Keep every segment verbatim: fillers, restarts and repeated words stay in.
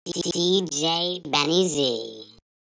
D J Benny Z.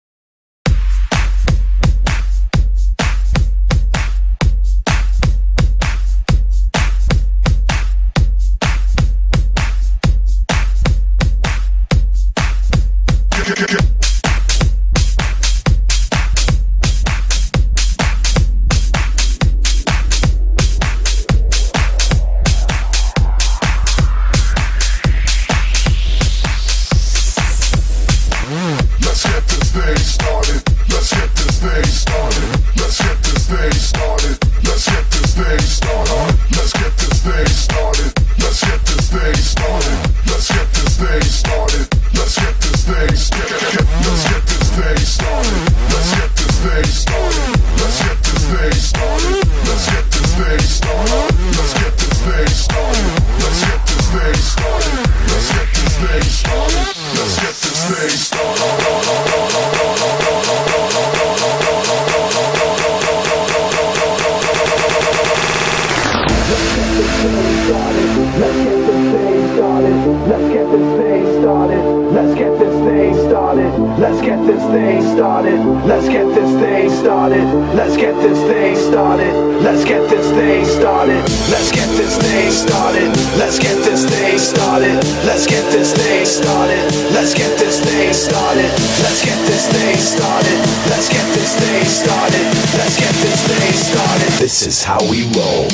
Let's get this thing started. Let's get this thing started. Let's get this thing started. Let's get this thing started. Let's get this thing started. Let's get this thing started. Let's get this thing started. Let's get this thing started. Let's get this thing started. Let's get this thing started. Let's get this thing started. This is how we roll.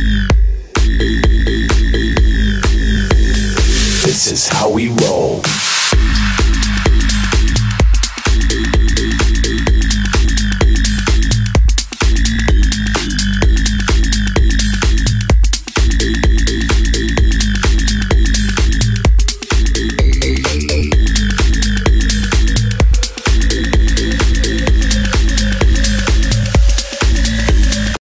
This is how we roll.